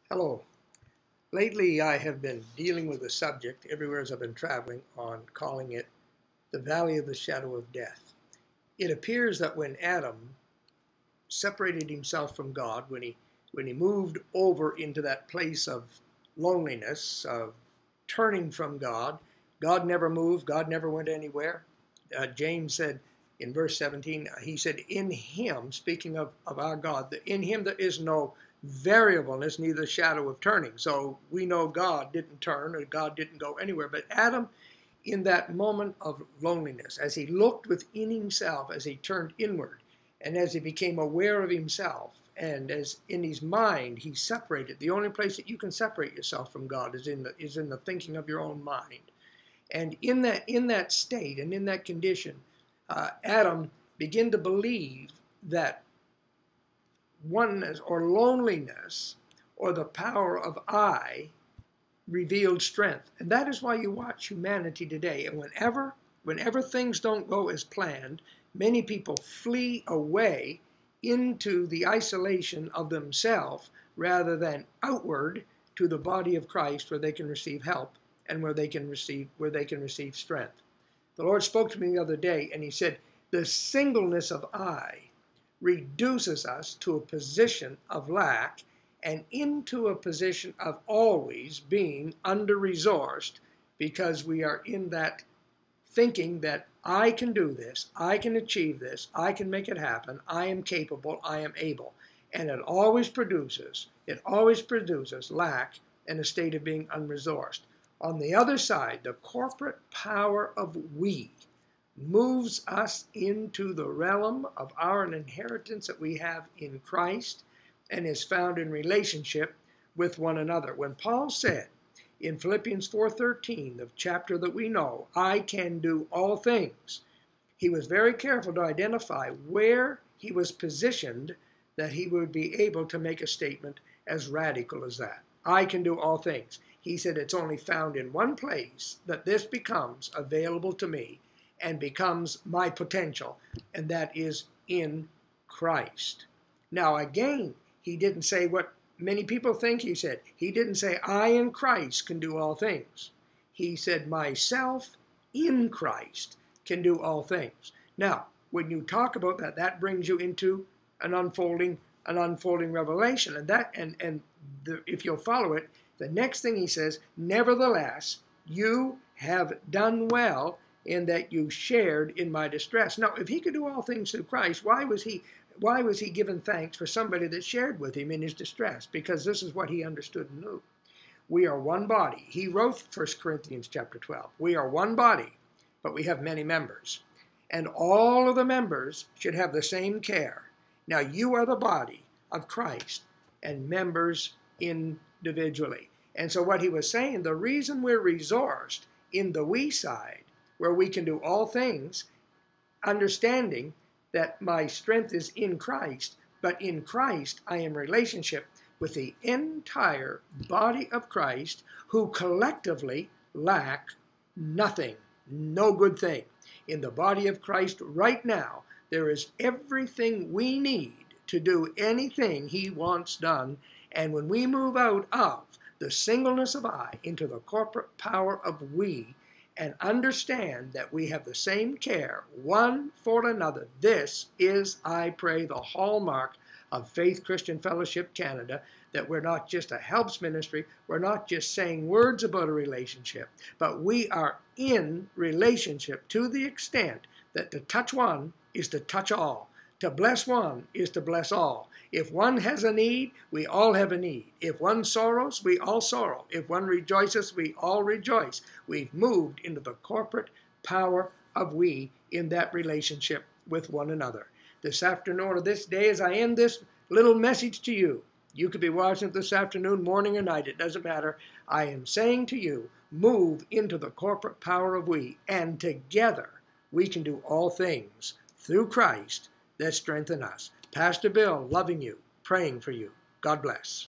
Hello. Lately, I have been dealing with a subject everywhere as I've been traveling on calling it the Valley of the Shadow of Death. It appears that when Adam separated himself from God, when he moved over into that place of loneliness, of turning from God, God never moved, God never went anywhere. James said in verse 17, he said, in him, speaking of our God, that in him there is no variableness, neither shadow of turning. So we know God didn't turn or God didn't go anywhere. But Adam, in that moment of loneliness, as he looked within himself, as he turned inward, and as he became aware of himself, and as in his mind he separated, the only place that you can separate yourself from God is in the thinking of your own mind. And in that state and in that condition, Adam began to believe that oneness or loneliness or the power of I revealed strength. And that is why you watch humanity today. And whenever things don't go as planned, many people flee away into the isolation of themselves rather than outward to the body of Christ, where they can receive help and where they can receive strength. The Lord spoke to me the other day, and he said, the singleness of I reduces us to a position of lack and into a position of always being under-resourced, because we are in that thinking that I can do this, I can achieve this, I can make it happen, I am capable, I am able. And it always produces lack and a state of being unresourced. On the other side, the corporate power of we moves us into the realm of our inheritance that we have in Christ and is found in relationship with one another. When Paul said in Philippians 4:13, the chapter that we know, I can do all things, he was very careful to identify where he was positioned that he would be able to make a statement as radical as that. I can do all things. He said it's only found in one place that this becomes available to me and becomes my potential, and that is in Christ. Now again, he didn't say what many people think he said. He didn't say, I in Christ can do all things. He said, myself in Christ can do all things. Now, when you talk about that, that brings you into an unfolding revelation. And if you'll follow it, the next thing he says, nevertheless, you have done well in that you shared in my distress. Now, if he could do all things through Christ, why was he giving thanks for somebody that shared with him in his distress? Because this is what he understood and knew. We are one body. He wrote 1 Corinthians chapter 12. We are one body, but we have many members. And all of the members should have the same care. Now, you are the body of Christ and members individually. And so what he was saying, the reason we're resourced in the we side, where we can do all things, understanding that my strength is in Christ, but in Christ I am in relationship with the entire body of Christ, who collectively lack nothing, no good thing. In the body of Christ right now, there is everything we need to do anything he wants done. And when we move out of the singleness of I into the corporate power of we, and understand that we have the same care one for another, this is, I pray, the hallmark of Faith Christian Fellowship Canada, that we're not just a helps ministry, we're not just saying words about a relationship, but we are in relationship to the extent that to touch one is to touch all. To bless one is to bless all. If one has a need, we all have a need. If one sorrows, we all sorrow. If one rejoices, we all rejoice. We've moved into the corporate power of we in that relationship with one another. This afternoon or this day, as I end this little message to you, you could be watching it this afternoon, morning, or night. It doesn't matter. I am saying to you, move into the corporate power of we, and together we can do all things through Christ that strengthen us. Pastor Bill, loving you, praying for you. God bless.